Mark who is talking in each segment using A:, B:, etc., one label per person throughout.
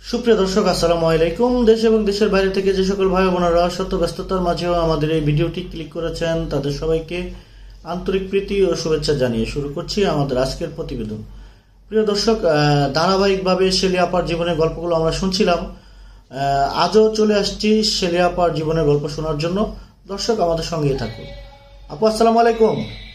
A: সুপ্রিয় দর্শক, আসসালামু আলাইকুম। দেশ এবং দেশের বাইরে থেকে যে সকল ভাই বোনেরা শত ব্যস্ততার মাঝেও আমাদের এই ভিডিওটি ক্লিক করেছেন, তাদের সবাইকে আন্তরিক প্রীতি ও শুভেচ্ছা জানিয়ে শুরু করছি আমাদের আজকের প্রতিবেদন। প্রিয় দর্শক, ধারাবাহিকভাবে শেলি আপার জীবনের গল্পগুলো আমরা শুনছিলাম। আজও চলে আসছি শেলি আপার জীবনের গল্প শোনার জন্য। দর্শক, আমাদের সঙ্গেই থাকুন। আপু, আসসালামু আলাইকুম।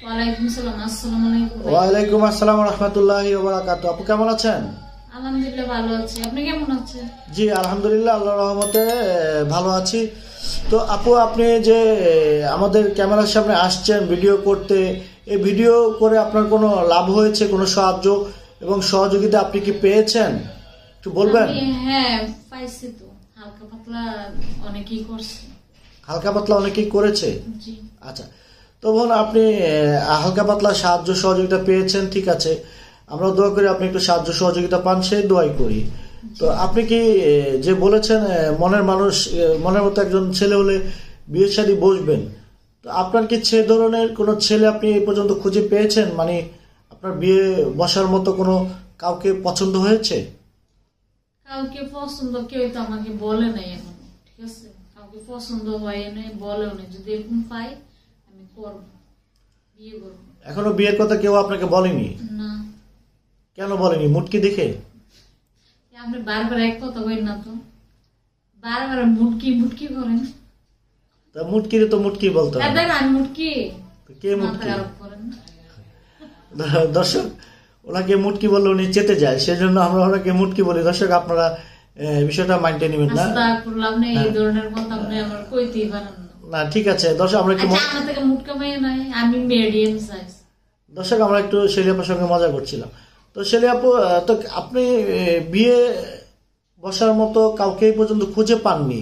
A: ওয়ালাইকুম আসসালাম রহমতুল্লাহি ওয়া বারাকাতুহু। আপু, কেমন আছেন?
B: আলহামদুলিল্লাহ ভালো আছি। আপনি কেমন আছেন?
A: জি আলহামদুলিল্লাহ, আল্লাহর রহমতে ভালো আছি। তো আপু, আপনি যে আমাদের ক্যামেরার সামনে আসছেন ভিডিও করতে, এই ভিডিও করে আপনার কোনো লাভ হয়েছে, কোনো সাহায্য এবং সহযোগিতা আপনি কি পেয়েছেন, একটু বলবেন?
B: হ্যাঁ, পাইছি তো। হালকা পাতলা অনেকেই করছে।
A: হালকা পাতলা অনেকেই করেছে?
B: জি।
A: আচ্ছা, তো বোন, আপনি হালকা পাতলা সাহায্য সহযোগিতা পেয়েছেন, ঠিক আছে। আমরা দোয়া করি আপনি একটু সাহায্য সহযোগিতা পান, সেই দোয়াই করি। তো আপনি কি যে বলেছেন মনের মানুষ, মনের মতো একজন ছেলে হলে বিয়ে শাদী বসবেন, তো আপনার কি সে ধরনের কোনো ছেলে আপনি এই পর্যন্ত খুঁজে পেয়েছেন? মানে আপনার বিয়ে বসার মতো কোনো কাউকে পছন্দ হয়েছে?
B: কাউকে পছন্দ কেউ তো আমাকে বলে নাই এখন, ঠিক আছে? কাউকে পছন্দ হয় নাই, বলেও নাই। যদি এরকম পাই আমি করব, বিয়ে করব।
A: এখনো বিয়ের কথা কেউ আপনাকে বলেনি?
B: না।
A: কেন বলেনি? মুটকি দেখে?
B: আপনি বারবার এক কথা বলেন না তো, বারবার মুটকি মুটকি করেন।
A: তা মুটকিরে তো মুটকি বলতে হবে।
B: আমি মুটকি,
A: কে মুটকি?
B: করেন।
A: দর্শক, ওনাকে মুটকি বললে উনি চেতে যায়, সেজন্য আমরা ওনাকে মুটকি বলি। দর্শক, আপনারা বিষয়টা মাইন্ডে নেবেন না।
B: আপনি এই ধরনের কথা আপনি আমার কইতেই পারেন
A: না, ঠিক আছে। দর্শক, আমরা একটু
B: আমার থেকে মুটকা মেয়ে নাই, আমি মিডিয়াম সাইজ।
A: দর্শক, আমরা একটু শেলি আপুর সঙ্গে মজা করছিলাম। তো শেলি আপু, তো আপনি বিয়ে বসার মতো কাউকে পর্যন্ত খুঁজে পাননি।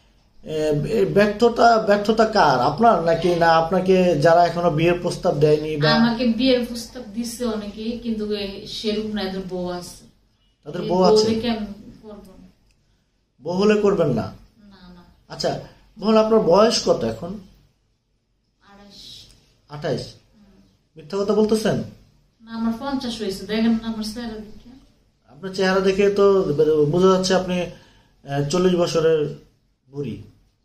A: ব্যর্থতা কার, আপনার নাকি না আপনাকে যারা এখনো বিয়ের প্রস্তাব দেয়নি? বা
B: আমাকে বিয়ের প্রস্তাব দিচ্ছে অনেকেই, কিন্তু সেরকম না। এদের বউ আছে।
A: তাদের বউ আছে? বউ হলে করবেন না? আচ্ছা বোন, আপনার বয়স কত এখন? 28। মিথ্যা কথা বলতেছেন?
B: না, আমার 50 হয়েছে। দেখেন আমার চেহারা দেখে।
A: আপনার চেহারা দেখে তো বোঝা যাচ্ছে আপনি 40 বছরের বুড়ি।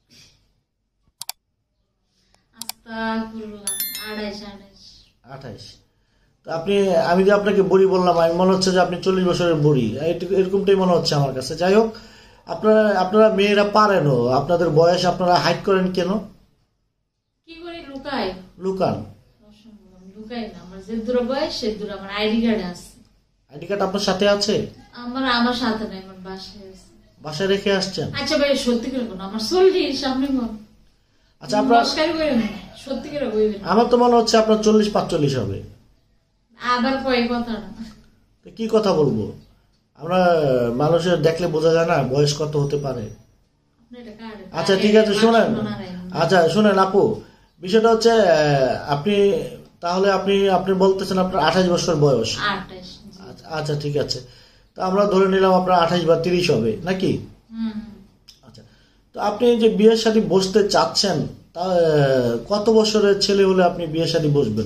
A: 28। তো আপনি, আমি যে আপনাকে বুড়ি বললাম, আমি মনে হচ্ছে যে আপনি 40 বছরের বুড়ি, এরকমটাই মনে হচ্ছে আমার কাছে। যাই হোক, আপনারা মেয়েরা পারেনও, আপনাদের বয়স আপনারা হাইড করেন কেন?
B: কি করে লুকায়?
A: লুকান?
B: লুকাই না। আমার যে দূর বয়স সে দূর। আমার আইডি কার্ড আছে।
A: আইডি কার্ড আপনার সাথে আছে?
B: আমার সাথে নাই, আমার বাসায় আছে।
A: বাসায় রেখে আসছেন?
B: আচ্ছা ভাই, সত্যি করে কোন আমার 40 সামনে কোন?
A: আচ্ছা, আপনার
B: সত্যি করে কইবেন?
A: আমার তো মনে হচ্ছে আপনার 40-45 হবে।
B: আবার কয় কথা না?
A: কি কথা বলবো? আমরা মানুষের দেখলে বোঝা যায় না বয়স কত হতে পারে। আচ্ছা ঠিক আছে, শুনেন। আচ্ছা শুনেন আপু, বিষয়টা হচ্ছে আপনি তাহলে আপনি বলতেছেন আপনার 28 বছর বয়স। আচ্ছা ঠিক আছে, তো আমরা ধরে নিলাম আপনার 28 বা 30 হবে নাকি? আচ্ছা, তো আপনি যে বিয়ের সাথে বসতে চাচ্ছেন, তা কত বছরের ছেলে হলে আপনি বিয়ের সাথে বসবেন?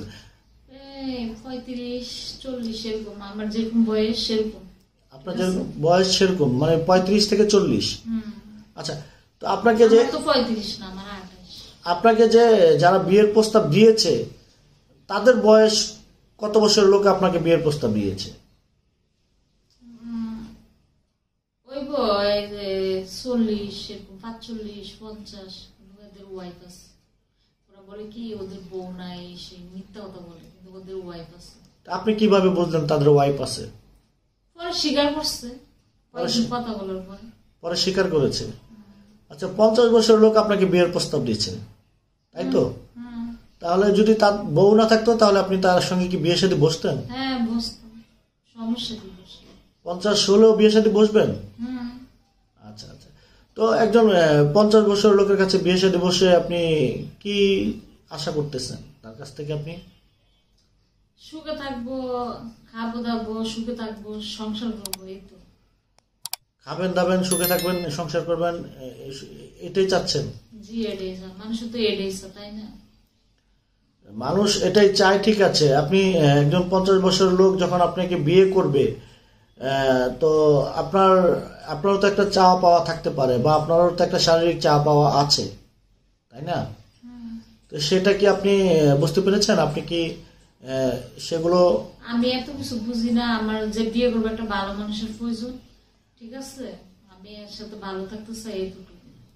B: 35-40 এরকম। আমার যেরকম বয়স সেরকম।
A: আপনার যেরকম বয়স সেরকম, মানে 35 থেকে 40। আচ্ছা, তো আপনাকে যে
B: 35 না, আমার 28। আপনাকে
A: যে যারা বিয়ের প্রস্তাব দিয়েছে তাদের বয়স কত বছরের লোক আপনাকে বিয়ের প্রস্তাব দিয়েছে?
B: ওই বয় 40 এরকম, 45-50। ওদের ওয়াইফ আছে। ওরা বলে কি ওদের বউ নাই, সে মিথ্যা কথা বলে, কিন্তু ওদের ওয়াইফ আছে।
A: আপনি কিভাবে বুঝলেন তাদের ওয়াইফ আছে?
B: পরে স্বীকার করছে, কথা বলার পরে
A: স্বীকার করেছে। আচ্ছা, 50 বছরের লোক আপনাকে বিয়ের প্রস্তাব দিয়েছে, তাই তো? তাহলে যদি তার বউ না থাকতো, তাহলে আপনি তার সঙ্গে কি বিয়ের সাথে বসতেন?
B: হ্যাঁ, বসতাম। সমস্যা কি?
A: 50 হলেও বিয়ের সাথে বসবেন? আচ্ছা আচ্ছা, তো একজন 50 বছরের লোকের কাছে বিয়ের সাথে বসে আপনি কি আশা করতেছেন তার কাছ থেকে? আপনি
B: সুখে থাকবো, খাবো দাবো, সুখে থাকবো, সংসার করবো, এই তো।
A: খাবেন দাবেন, সুখে থাকবেন, সংসার করবেন, এটাই চাচ্ছেন?
B: জি, এটাই চাই। মানুষ তো এটাই চায়, তাই না?
A: মানুষ এটাই চায়, ঠিক আছে। আপনি একজন 50 বছরের লোক যখন আপনাকে বিয়ে করবে, তো আপনার আপনারও তো একটা চাওয়া পাওয়া থাকতে পারে, বা আপনারও তো একটা শারীরিক চাওয়া পাওয়া আছে, তাই না? তো সেটা কি আপনি বুঝতে পেরেছেন? আপনি কি সেগুলো?
B: আমি এত কিছু বুঝি না। আমার যে বিয়ে করবো একটা ভালো মানুষের প্রয়োজন, ঠিক আছে? আমি এর সাথে ভালো থাকতে চাই, এইটুকু।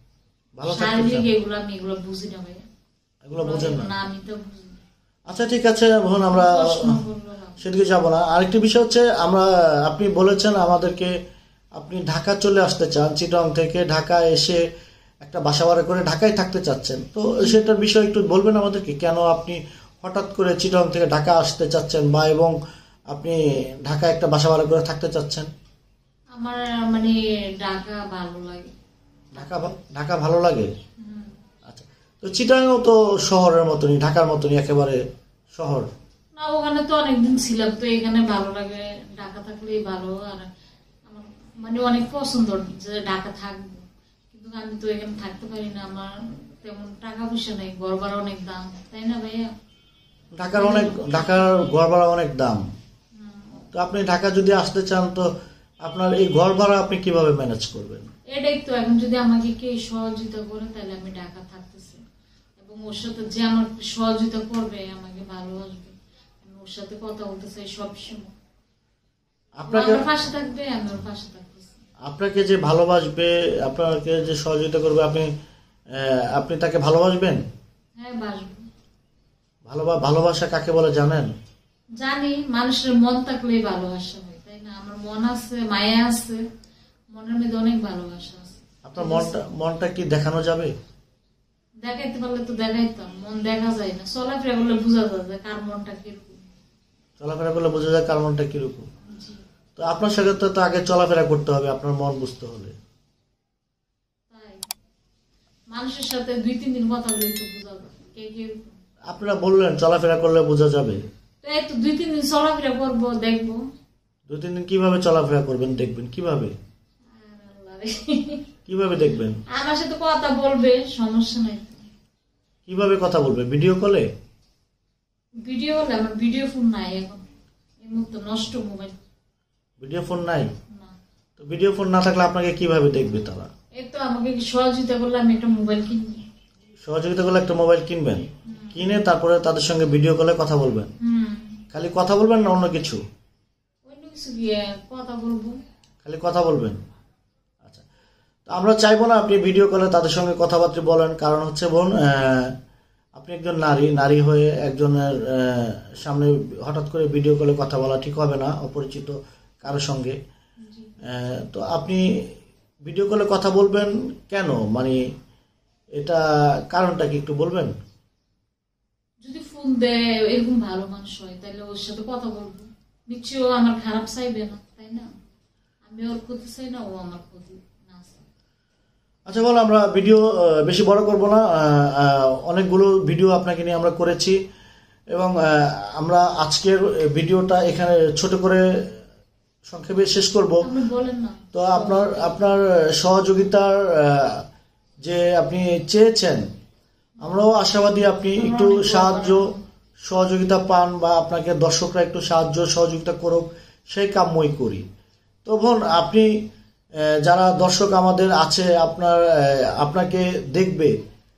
B: শারীরিক এগুলো আমি এগুলো বুঝি না ভাইয়া,
A: এগুলো বুঝেন না?
B: আমি তো বুঝি।
A: আচ্ছা ঠিক আছে, এখন আমরা সেদিকে যাব না। আরেকটি বিষয় হচ্ছে, আপনি বলেছেন আমাদেরকে আপনি ঢাকা চলে আসতে চান, চিটং থেকে ঢাকা এসে একটা বাসা ভাড়া করে ঢাকায় থাকতে চাচ্ছেন। তো সেটার বিষয় একটু বলবেন আমাদেরকে, কেন আপনি হঠাৎ করে চিটং থেকে ঢাকা আসতে চাচ্ছেন, বা এবং আপনি ঢাকায় একটা বাসা ভাড়া করে থাকতে চাচ্ছেন?
B: আমার মানে ঢাকা ভালো লাগে।
A: ঢাকা ভালো লাগে? আচ্ছা, তো চিটাংও তো শহরের মতনই, ঢাকার মতনই একেবারে শহর
B: না? ওখানে তো অনেকদিন ছিলাম, তো এখানে ভালো লাগে। ঢাকা থাকলেই ভালো। আর আমার মানে অনেক পছন্দ যে ঢাকা থাকবো, কিন্তু আমি তো এখানে থাকতে পারি না। আমার তেমন টাকা পয়সা নেই, ঘর ভাড়া অনেক দাম, তাই না ভাইয়া?
A: ঢাকার ঘর ভাড়া অনেক দাম। তো আপনি ঢাকা যদি আসতে চান, তো আপনার এই ঘর ভাড়া আপনি কিভাবে ম্যানেজ করবেন?
B: এটাই তো, এখন যদি আমাকে কে সহযোগিতা করে তাহলে আমি ঢাকা থাকতেছি, এবং ওর সাথে যে আমার সহযোগিতা করবে, আমাকে ভালোবাসবে, আমি ওর সাথে কথা বলতে চাই সবসময়। আপনাকে পাশে থাকবে, আমি ওর পাশে থাকতেছি।
A: আপনাকে যে ভালোবাসবে, আপনাকে যে সহযোগিতা করবে, আপনি তাকে ভালোবাসবেন?
B: হ্যাঁ, বাসবো।
A: ভালোবাসা কাকে বলে জানেন?
B: জানি, মানুষের মন থাকলেই ভালোবাসা হয়, তাই না? আমার মন আছে, মায়া আছে, মনের মধ্যে অনেক ভালোবাসা আছে।
A: আপনার মনটা কি দেখানো যাবে?
B: দেখাইতে পারলে তো দেখাইতাম। মন দেখা যায় না, চলাফেরা করলে বোঝা যায় কার মনটা কিরকম।
A: চলাফেরা করলে বোঝা যায় কার মনটা কিরকম। তো আপনার সাথে তো আগে চলাফেরা করতে হবে আপনার মন বুঝতে হলে।
B: তাই মানুষের সাথে 2-3 দিন কথা বলে তো বোঝা যায় কে কিরকম।
A: আপনারা বললেন চলাফেরা করলে বোঝা যাবে,
B: তো এই তো 2-3 দিন চলাফেরা করবো, দেখবো।
A: 2-3 দিন কিভাবে চলাফেরা করবেন, দেখবেন কিভাবে? কিভাবে দেখবেন?
B: আমার সাথে কথা বলবে, সমস্যা নাই।
A: কিভাবে কথা বলবে? ভিডিও কলে?
B: ভিডিও কলে? আমার ভিডিও ফোন নাই এখন, এই মুহূর্তে নষ্ট মোবাইল।
A: ভিডিও ফোন নাই? তো ভিডিও ফোন না থাকলে আপনাকে কিভাবে দেখবে তারা?
B: এই তো আমাকে সহযোগিতা করলে আমি একটা মোবাইল কিনবো।
A: সহযোগিতা করলে একটা মোবাইল কিনবেন, কিনে তারপরে তাদের সঙ্গে ভিডিও কলে কথা বলবেন। খালি কথা বলবেন না অন্য কিছু?
B: অন্য কিছু গিয়ে কথা বলবো,
A: খালি কথা বলবেন। আচ্ছা, তো আমরা চাইবো না আপনি ভিডিও কলে তাদের সঙ্গে কথাবার্তা বলেন, কারণ হচ্ছে বোন, আপনি একজন নারী হয়ে একজনের সামনে হঠাৎ করে ভিডিও কলে কথা বলা ঠিক হবে না অপরিচিত কারোর সঙ্গে। তো আপনি ভিডিও কলে কথা বলবেন কেন, মানে এটা কারণটা কি একটু বলবেন?
B: যদি ফোন দেয় এরকম ভালো মানুষ হয়, তাহলে ওর সাথে কথা বলবো, নিশ্চয়ই ও আমার খারাপ চাইবে না, তাই না? আমি ওর ক্ষতি চাই না, ও আমার ক্ষতি না চাই।
A: আচ্ছা বলো, আমরা ভিডিও বেশি বড় করব না। অনেকগুলো ভিডিও আপনাকে নিয়ে আমরা করেছি, এবং আমরা আজকের ভিডিওটা এখানে ছোট করে সংক্ষেপে শেষ করব। তো আপনার সহযোগিতার যে আপনি চেয়েছেন, আমরাও আশাবাদী আপনি একটু সহযোগিতা পান, বা আপনাকে দর্শকরা একটু সহযোগিতা করুক, সেই কাম্যই করি। তো বোন, আপনি যারা দর্শক আমাদের আছে আপনাকে দেখবে,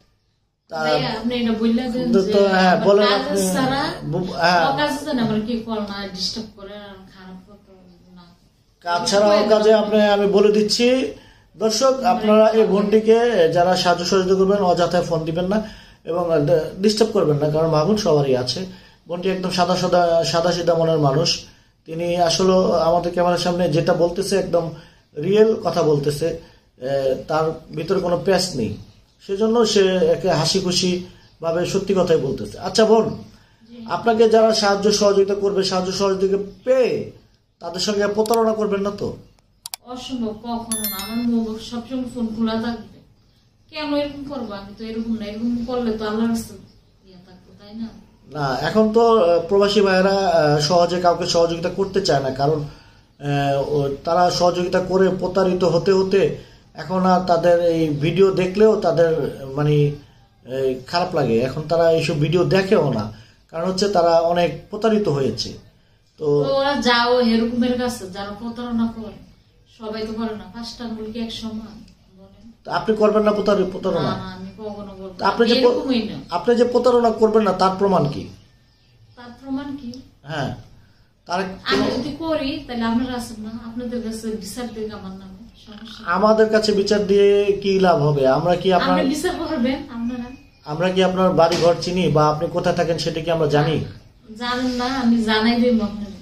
A: কাজ ছাড়াও কাজে আমি বলে দিচ্ছি দর্শক, আপনারা এই বোনটিকে যারা সাহায্য সহযোগিতা করবেন, অযথায় ফোন দিবেন না এবং ডিস্টার্ব করবেন না, কারণ ভাবুন সবারই আছে। বোনটি একদম সাদা সিধা মনের মানুষ। তিনি আসলে আমাদের ক্যামেরার সামনে যেটা বলতেছে একদম রিয়েল কথা বলতেছে, তার ভিতরে কোনো প্যাচ নেই, সেজন্য সে একে হাসি খুশি ভাবে সত্যি কথাই বলতেছে। আচ্ছা বোন, আপনাকে যারা সাহায্য সহযোগিতা করবে, সাহায্য সহযোগিতা পেয়ে তাদের সঙ্গে প্রতারণা করবেন না তো?
B: অসম্ভব, কখনো না। আমার মোবাইল সবসময় ফোন খোলা থাকবে। কেন এরকম করবো? আমি তো এরকম না, এরকম করলে তো আল্লাহর কাছে থাকবো, তাই না?
A: না, এখন তো প্রবাসী ভাইয়েরা সহজে কাউকে সহযোগিতা করতে চায় না, কারণ তারা সহযোগিতা করে প্রতারিত হতে হতে এখন আর তাদের এই ভিডিও দেখলেও তাদের মানে খারাপ লাগে। এখন তারা এইসব ভিডিও দেখেও না, কারণ হচ্ছে তারা অনেক প্রতারিত হয়েছে। তো
B: ওরা যাও এরকমের কাছে যারা প্রতারণা করে, সবাই তো করে না, 5টা আঙ্গুল কি এক সমান? বলেন।
A: আপনি করবেন না প্রতারণা?
B: না, আমি কখনো করব না।
A: আপনি যে প্রতারণা করবেন না তার প্রমাণ কি?
B: তার প্রমাণ কি?
A: হ্যাঁ,
B: আমি যদি করি তাহলে আপনারা আছেন না, আপনাদের কাছে বিচার দিয়ে আমার নামে সমস্যা।
A: আমাদের কাছে বিচার দিয়ে কি লাভ হবে? আমরা কি আপনার
B: বিচার করবেন আপনারা?
A: আমরা কি আপনার বাড়ি ঘর চিনি বা আপনি কোথায় থাকেন সেটা কি আমরা জানি?
B: জানেন না, আমি জানাই দেব আপনাদের।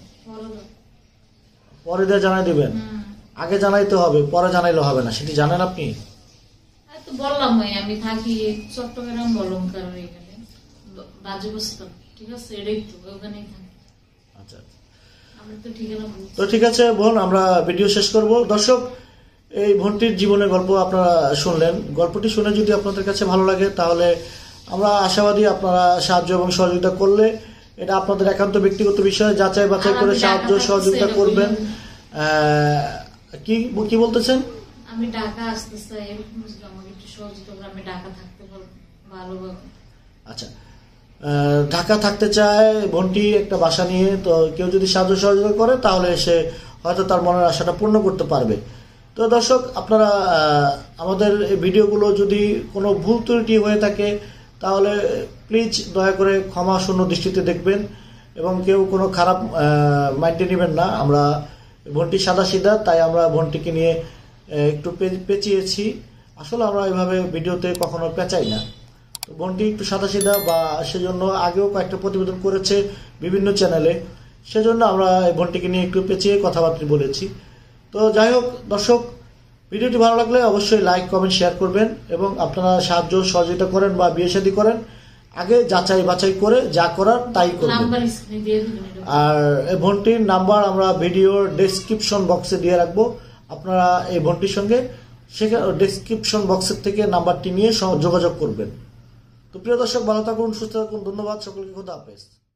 A: পরে দিয়ে জানাই দিবেন? আগে জানাইতে হবে, পরে জানাইলে হবে না, সেটি জানেন আপনি?
B: তো বললাম আমি থাকি চট্টগ্রাম বলঙ্কার এখানে বাজুবস্ত, ঠিক আছে, এটাই তো ওখানেই থাকি।
A: আচ্ছা,
B: আমি তো ঠিকানা
A: তো ঠিক আছে বোন, আমরা ভিডিও শেষ করব। দর্শক, এই বোনটির জীবনের গল্প আপনারা শুনলেন। গল্পটি শুনে যদি আপনাদের কাছে ভালো লাগে তাহলে আমরা আশাবাদী আপনারা সাহায্য এবং সহযোগিতা করলে, এটা আপনাদের একান্ত ব্যক্তিগত বিষয়, যাচাই বাছাই করে সাহায্য সহযোগিতা করবেন। কি বলতেছেন?
B: আমি ঢাকা আসতে চাই, এরকম যদি আমাকে একটু সহযোগিতা করে আমি ঢাকা থাকতে পারবো ভালোভাবে।
A: আচ্ছা, ঢাকা থাকতে চায় বোনটি একটা বাসা নিয়ে, তো কেউ যদি সাহায্য সহযোগিতা করে তাহলে সে হয়তো তার মনের আশাটা পূর্ণ করতে পারবে। তো দর্শক, আপনারা আমাদের ভিডিওগুলো যদি কোনো ভুল ত্রুটি হয়ে থাকে তাহলে প্লিজ দয়া করে ক্ষমা শূন্য দৃষ্টিতে দেখবেন এবং কেউ কোনো খারাপ মাইন্ডে নেবেন না। আমরা বোনটি সাদাসিধা, তাই আমরা বোনটিকে নিয়ে একটু পেঁচিয়েছি। আসলে আমরা এভাবে ভিডিওতে কখনো পেঁচাই না। তো বোনটি একটু সাদাসিধা, বা সেজন্য আগেও কয়েকটা প্রতিবেদন করেছে বিভিন্ন চ্যানেলে, সেজন্য আমরা এই বোনটিকে নিয়ে একটু পেঁচিয়ে কথাবার্তা বলেছি। তো যাই হোক দর্শক, ভিডিওটি ভালো লাগলে অবশ্যই লাইক, কমেন্ট, শেয়ার করবেন এবং আপনারা সাহায্য সহযোগিতা করেন বা বিয়ে শাদী করেন, আগে যাচাই বাছাই করে যা করার তাই করবেন। আর এই বোনটির নাম্বার আমরা ভিডিওর ডেসক্রিপশন বক্সে দিয়ে রাখবো। আপনারা এই বোনটির সঙ্গে সেখানে ডেসক্রিপশন বক্সের থেকে নাম্বারটি নিয়ে যোগাযোগ করবেন। তো প্রিয় দর্শক, ভালো থাকুন, সুস্থ থাকুন, ধন্যবাদ সকলকে, খোদা হাফেজ।